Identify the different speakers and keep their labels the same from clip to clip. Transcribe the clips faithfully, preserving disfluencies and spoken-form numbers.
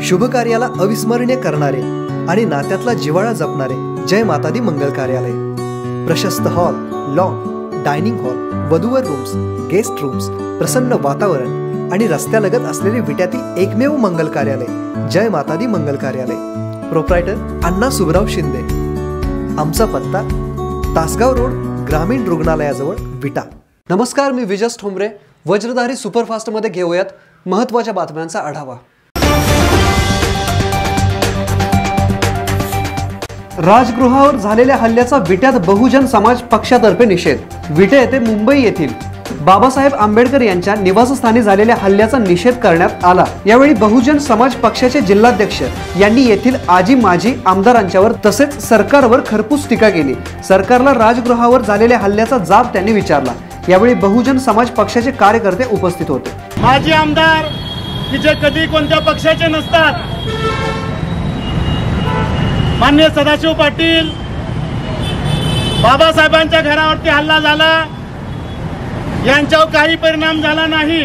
Speaker 1: शुभ कार्याला अविस्मरणीय करणारे आणि नात्यातला जिव्हाळा जपणारे जय माता दी मंगल कार्यालय। प्रशस्त हॉल, लॉन, डायनिंग हॉल, वधूवर रूम्स, गेस्ट रूम्स, प्रसन्न वातावरण आणि रस्त्यालगत असलेले विट्यातील एकमेव मंगल कार्यालय जय माता दी मंगल कार्यालय। प्रोप्रायटर अण्णा सुबराव शिंदे। आमचा पत्ता तासगाव रोड, ग्रामीण रुग्णालयाजवळ, विटा।
Speaker 2: नमस्कार, मी विजस ठोंबरे। वज्रधारी सुपरफास्ट मध्ये घेऊयात महत्त्वाच्या बातम्यांचा आढावा। राजगृहावर झालेल्या हल्ल्याचा विट्यात बहुजन समाज पक्षातर्फे निषेध। विटे येथे मुंबई येथील बाबासाहेब आंबेडकर यांच्या निवासस्थानी झालेल्या हल्ल्याचा निषेध करण्यात आला। यावेळी बहुजन समाज पक्षाचे जिल्हाध्यक्ष यांनी येथील आजी माजी आमदारांच्यावर तसेच सरकारवर खरपूस टीका केली। सरकारला राजगृहावर झालेल्या हल्ल्याचा जाब त्यांनी विचारला। यावेळी बहुजन समाज पक्षाचे कार्यकर्ते उपस्थित होते।
Speaker 3: माजी आमदार की जे कधी कोणत्या पक्षाचे नसतात, माननीय सदाशिव पाटील, बाबासाहेबांच्या घरावरती हल्ला झाला, यांच्यावर काही परिणाम झाला नाही।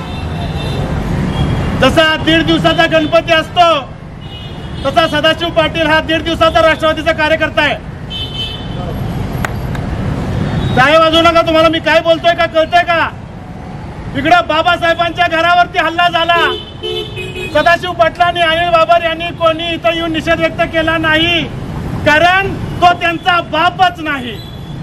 Speaker 3: जसा दीड दिवसाचा गणपती असतो तसा सदाशिव पाटील हा दीड दिवसाचा राष्ट्रवादीचा कार्यकर्ता आहे। जाय वाजू नका, तुम्हाला मी काय बोलतोय का कळतंय का? इकडे बाबासाहेबांच्या घरावरती हल्ला झाला, सदाशिव पाटलांनी, अनिल बाबर यांनी कोणी इथं येऊन निषेध व्यक्त केला नाही, कारण तो त्यांचा बापच नाही,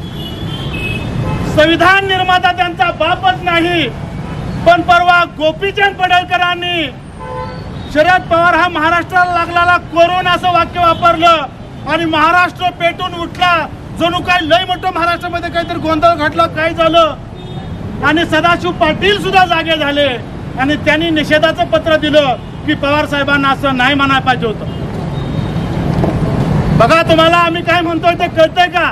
Speaker 3: संविधान निर्माता त्यांचा बापच नाही। पण परवा गोपीचंद पडळकरांनी शरद पवार हा महाराष्ट्राला लागलेला कोरोना असं वाक्य वापरलं आणि महाराष्ट्र पेटून उठला, जणू काय लय मोठं महाराष्ट्रामध्ये काहीतरी गोंधळ घडला, काय झालं। आणि सदाशिव पाटील सुद्धा जागे झाले आणि त्यांनी निषेधाचं पत्र दिलं की पवार साहेबांना असं नाही म्हणायला पाहिजे होतं। बघा, तुम्हाला आम्ही काय म्हणतोय ते कळतंय का?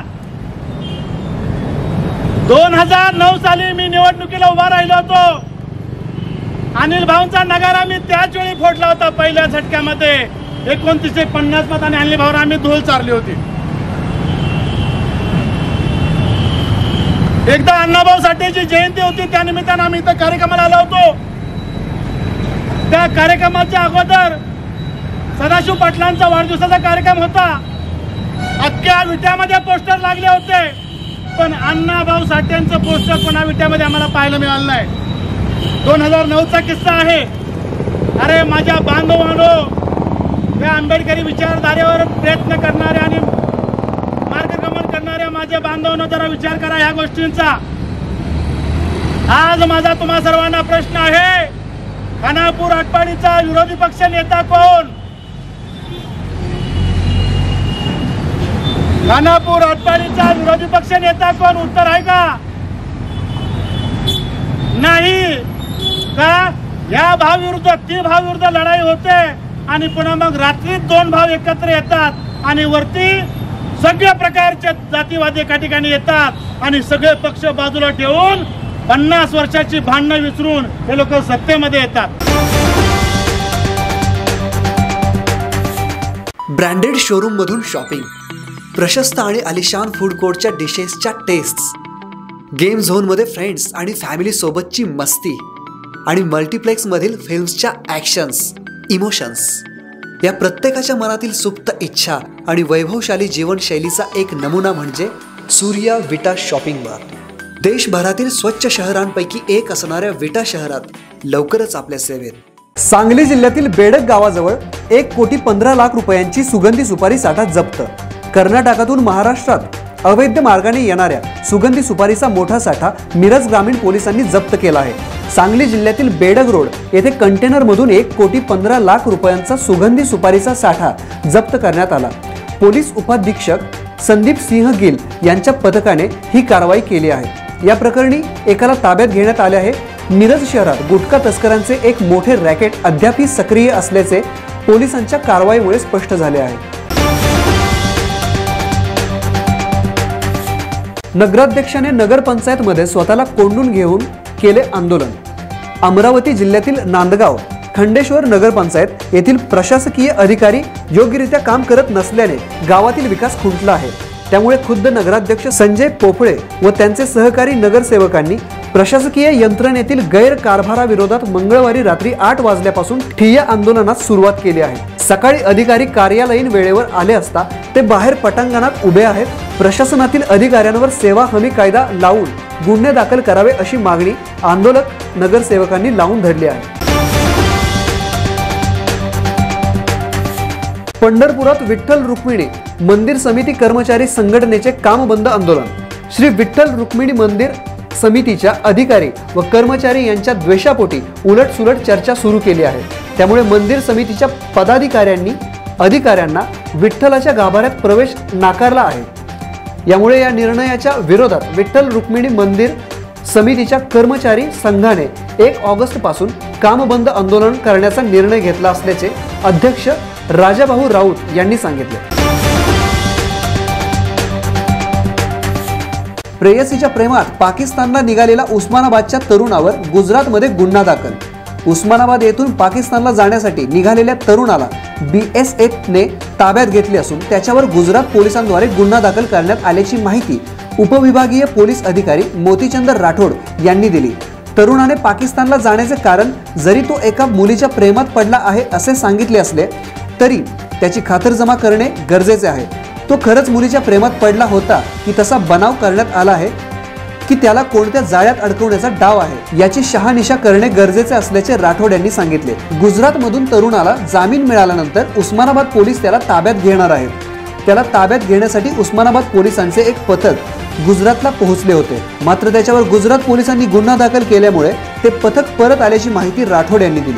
Speaker 3: दोन हजार नऊ साली मी निवडणुकीला उभा राहिलो होतो। अनिल भाऊंचा नगारा मी त्याच वेळी फोडला होता पहिल्या झटक्यामध्ये। एकोणतीसशे पन्नास मतांनी अनिल भाऊंना आम्ही धूळ चारली होती। एकदा अण्णाभाऊ साठेची जयंती होती, त्या निमित्तानं आम्ही इथं कार्यक्रमाला आलो होतो। त्या कार्यक्रमाच्या अगोदर सदाशिव पाटलांचा वाढदिवसाचा कार्यक्रम होता। अख्ख्या विट्यामध्ये पोस्टर लागले होते, पण अण्णाभाऊ साठेंचं पोस्टर पुन्हा विट्यामध्ये आम्हाला पाहायला मिळालं नाही। दोन हजार नऊचा किस्सा आहे। अरे माझ्या बांधवांनो, या आंबेडकरी विचारधारेवर प्रयत्न करणारे आणि मार्गक्रमण करणाऱ्या माझ्या बांधवांनो, जरा विचार करा ह्या गोष्टींचा। आज माझा तुम्हा सर्वांना प्रश्न आहे, खानापूर आटपाडीचा विरोधी पक्ष नेता कोण? खानापूर आटपाडीचा विरोधी पक्ष नेता कोण? उत्तर आहे का? नाही का? या भावविरुद्ध ती भावविरुद्ध लढाई होते आणि पुन्हा मग रात्री दोन भाव एकत्र येतात आणि वरती सगळ्या प्रकारचे जातीवादी एका ठिकाणी येतात आणि सगळे पक्ष बाजूला ठेवून पन्नास वर्षाची भांडणं विसरून हे लोक सत्तेमध्ये येतात।
Speaker 1: ब्रँडेड शोरूम मधून शॉपिंग, प्रशस्त आणि आलिशान फूड कोर्टच्या डिशेसच्या टेस्ट्स, गेम झोन मध्ये फ्रेंड्स आणि फॅमिली सोबतची मस्ती आणि मल्टिप्लेक्स मधील फिल्म्सच्या ॲक्शन्स, इमोशन्स, या प्रत्येकाच्या मनातील सुप्त इच्छा आणि वैभवशाली जीवनशैलीचा एक नमुना म्हणजे सूर्या विटा शॉपिंग बार। देशभरातील स्वच्छ शहरांपैकी एक असणाऱ्या विटा शहरात लवकरच आपल्या सेवेत।
Speaker 2: सांगली जिल्ह्यातील बेडक गावाजवळ एक कोटी पंधरा लाख रुपयांची सुगंधी सुपारी साठा जप्त। कर्नाटकातून महाराष्ट्रात अवैध मार्गाने येणाऱ्या सुगंधी सुपारीचा मोठा साठा मिरज ग्रामीण पोलिसांनी जप्त केला आहे। सांगली जिल्ह्यातील बेडग रोड येथे कंटेनर मधून एक कोटी पंधरा लाख रुपयांचा सुगंधी सुपारीचा साठा जप्त करण्यात आला। पोलीस उपाधीक्षक संदीप सिंह गिल यांच्या पथकाने ही कारवाई केली आहे। या प्रकरणी एकाला ताब्यात घेण्यात आले आहे। मिरज शहरात गुटखा तस्करांचे एक मोठे रॅकेट अद्यापही सक्रिय असल्याचे पोलिसांच्या कारवाईमुळे स्पष्ट झाले आहे। नगराध्यक्षाने नगरपंचायत मध्ये स्वतःला कोंडून घेऊन केले आंदोलन। अमरावती जिल्ह्यातील नांदगाव खंडेश्वर नगरपंचायत येथील प्रशासकीय अधिकारी योग्यरित्या काम करत नसल्याने गावातील विकास खुंटला आहे। त्यामुळे खुद्द नगराध्यक्ष संजय पोफळे व त्यांचे सहकारी नगरसेवकांनी प्रशासकीय यंत्रणेतील गैरकारभाराविरोधात मंगळवारी रात्री आठ वाजल्यापासून ठिय्या आंदोलनास सुरुवात केली आहे। सकाळी अधिकारी कार्यालयीन वेळेवर आले असता ते बाहेर पटांगणात उभे आहेत। प्रशासनातील अधिकाऱ्यांवर सेवा हमी कायदा लावून गुन्हे दाखल करावे अशी मागणी आंदोलक नगरसेवकांनी लावून धरली आहे। पंढरपुरात विठ्ठल रुक्मिणी मंदिर समिती कर्मचारी संघटनेचे काम बंद आंदोलन। श्री विठ्ठल रुक्मिणी मंदिर समितीच्या अधिकारी व कर्मचारी यांच्या द्वेषापोटी उलटसुलट चर्चा सुरू केली आहे। त्यामुळे मंदिर समितीच्या पदाधिकाऱ्यांनी अधिकाऱ्यांना विठ्ठलाच्या गाभाऱ्यात प्रवेश नाकारला आहे। यामुळे या निर्णयाच्या विरोधात विठ्ठल रुक्मिणी मंदिर समितीच्या कर्मचारी संघाने एक ऑगस्ट पासून काम बंद आंदोलन करण्याचा निर्णय घेतला असल्याचे अध्यक्ष राजाभाऊ राऊत यांनी सांगितले। प्रेयसीच्या प्रेमात पाकिस्तानला निघालेला उस्मानाबादच्या तरुणावर गुजरातमध्ये गुन्हा दाखल। उस्मानाबाद येथून पाकिस्तानला जाण्यासाठी निघालेल्या तरुणाला बी एस एफने ताब्यात घेतले असून त्याच्यावर गुजरात पोलिसांद्वारे गुन्हा दाखल करण्यात आल्याची माहिती उपविभागीय पोलीस अधिकारी मोतीचंद राठोड यांनी दिली। तरुणाने पाकिस्तानला जाण्याचे कारण जरी तो एका मुलीच्या प्रेमात पडला आहे असे सांगितले असले तरी त्याची खातरजमा करणे गरजेचे आहे। तो खरंच मुलीच्या प्रेमात पडला होता की तसा बनाव करण्यात आला आहे की त्याला कोणत्या जाळ्यात अडकवण्याचा डाव आहे याची शहानिशा करणे गरजेचे असल्याचे राठोड यांनी सांगितले। गुजरातमधून तरुणाला जामीन मिळाल्यानंतर उस्मानाबाद पोलीस त्याला ताब्यात घेणार आहेत। त्याला ताब्यात घेण्यासाठी उस्मानाबाद पोलिसांचे एक पथक गुजरातला पोहोचले होते, मात्र त्याच्यावर गुजरात पोलिसांनी गुन्हा दाखल केल्यामुळे ते पथक परत आल्याची माहिती राठोड यांनी दिली।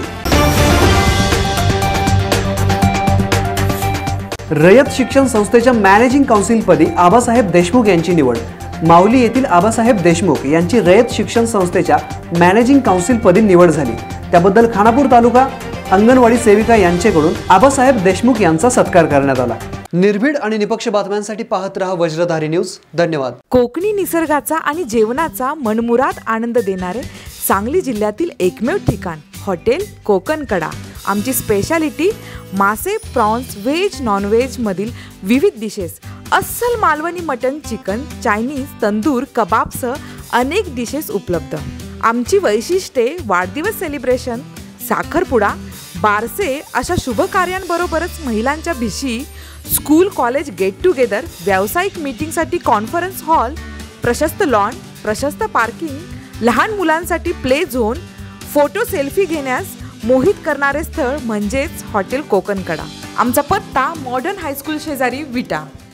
Speaker 2: रयत शिक्षण संस्थेच्या मॅनेजिंग काउन्सिलपदी आबासाहेब देशमुख यांची निवड। माऊली येथील आबासाहेब देशमुख यांची रयत शिक्षण संस्थेच्या मॅनेजिंग काउन्सिलपदी निवड झाली। त्याबद्दल खानापूर तालुका अंगणवाडी सेविका यांच्याकडून आबासाहेब देशमुख यांचा सत्कार करण्यात आला। निर्भीड आणि निपक्ष बातम्यांसाठी पाहत रहा वज्रधारी न्यूज। धन्यवाद।
Speaker 4: कोकणी निसर्गाचा आणि जेवणाचा मनमुराद आनंद देणारे सांगली जिल्ह्यातील एकमेव ठिकाण हॉटेल कोकण कडा। आमची स्पेशालिटी मासे, प्रॉन्स, व्हेज, नॉन व्हेज मधील विविध डिशेस, अस्सल Malvani mutton, chicken, Chinese, tandoor, कबाबसह अनेक डिशेस उपलब्ध। आमची वैशिष्ट्ये वाढदिवस सेलिब्रेशन, साखरपुडा, बारसे अशा शुभ कार्यांबरोबरच महिलांच्या भिशी, स्कूल कॉलेज गेट टुगेदर, व्यावसायिक मीटिंगसाठी कॉन्फरन्स हॉल, प्रशस्त लॉन, प्रशस्त पार्किंग, लहान मुलांसाठी प्ले झोन, फोटो सेल्फी घेण्यास मोहित करणारे स्थळ म्हणजेच हॉटेल कोकण कडा। आमचा पत्ता मॉडर्न हायस्कूल शेजारी विटा।